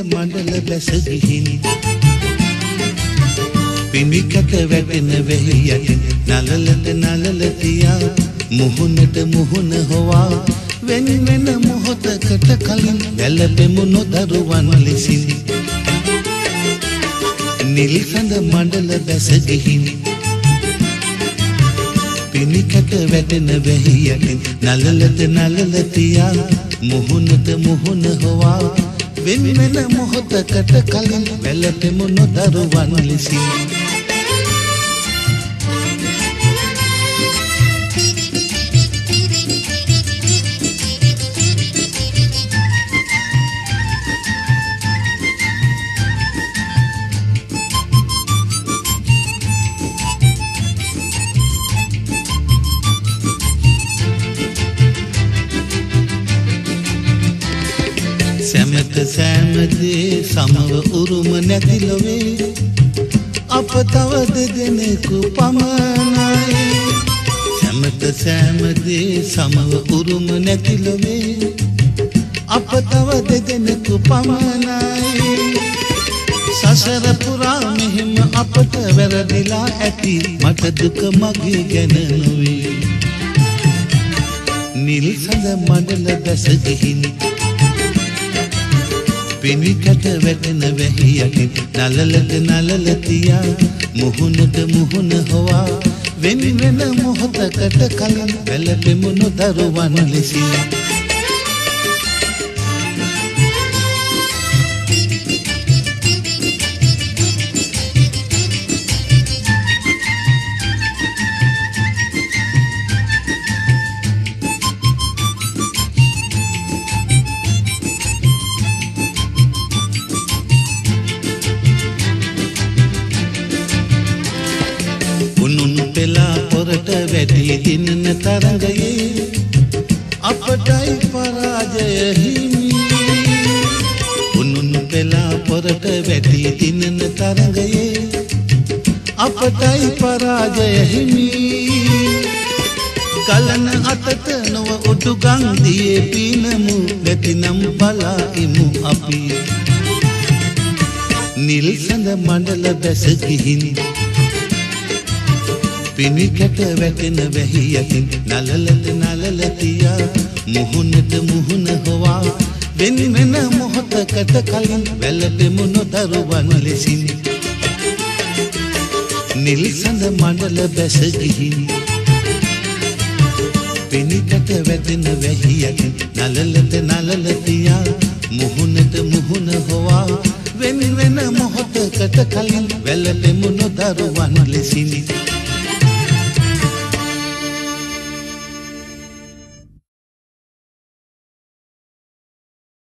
මඩල බැස ගිහින් පිනිකට වැටෙන වෙහි යටින් නලලට නලල තියා මුහුණට මුහුණ හොවා වෙන වෙන මොහොතකට කලින් වැළපෙමු නොදරුවන් ලෙසින් නිල් සඳ මඩල බැස ගිහින් පිනිකට වැටෙන වෙහි යටින් නලලට නලල තියා මුහුණට මුහුණ හොවා වෙන වෙන මොහොතකට කලින් වැළපෙමු නොදරුවන් ලෙසින් සැමට සෑමදේ සමව උරුම නැති ලොවේ අප තව දෙදෙනෙකු පමණයි සැමට සෑමදේ සමව උරුම නැති ලොවේ අප තව දෙදෙනෙකු පමණයි සසර පුරා මෙහෙම අපට වැරදිලා ඇති මට දුක මගේ ගැන නොවේ නිල් සඳ මඩල බැස ගිහින් පිනිකට වැටෙන වෙහි යටින් නලලට නලල තියා මුහුණට මුහුණ හොවා වෙන වෙන මොහොතකට කලින් වැළපෙමු නොදරුවන් ලෙසින් පොරට වැඩි දිනන තරඟයේ අපටයි පරාජය හිමි උනුන් පෙලා පොරට වැඩි දිනන තරඟයේ අපටයි පරාජය හිමි කලන අතට නොව උඩුගම් දියේ පිනමු නැතිනම් බලා ඉමු අපි නිල් සඳ මඩල බැස ගිහින් පිනිකට වැටෙන වෙහි යටින් නලලට නලල තියා මුහුණට මුහුණ හොවා වෙන වෙන මොහොතකට කලින් වැළපෙමු නොදරුවන් ලෙසින් නිල් සඳ මඩල බැස ගිහින් පිනිකට වැටෙන වෙහි යටින් නලලට නලල තියා මුහුණට මුහුණ හොවා වෙන වෙන මොහොතකට කලින් වැළපෙමු නොදරුවන් ලෙසින්